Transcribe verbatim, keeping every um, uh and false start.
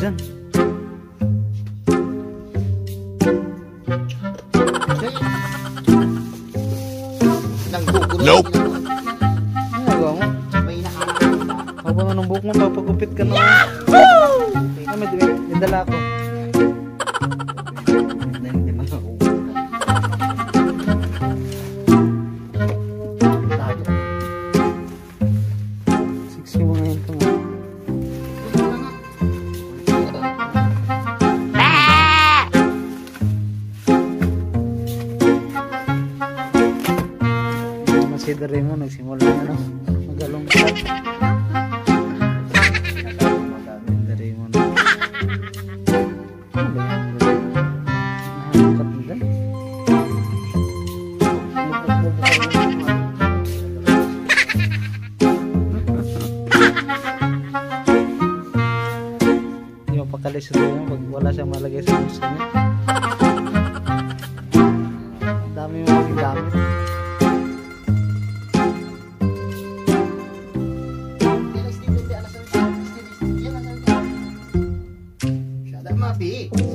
dyan. Nope. Ano nagawa mo? May nakakalala. Habang anong buhok mo, papagupit ka na. Kami, may dala ko. Hindi man ako. Sexy mo ngayon ka nga. Consider mo, nagsimula na no? Magalong ka. Consider mo na. Ano ba yan? Nakakat mo dyan? Hindi mo pakalis ito yun pag wala siyang malagay sa gusto niya. Ang dami mo maging dami. Mapi.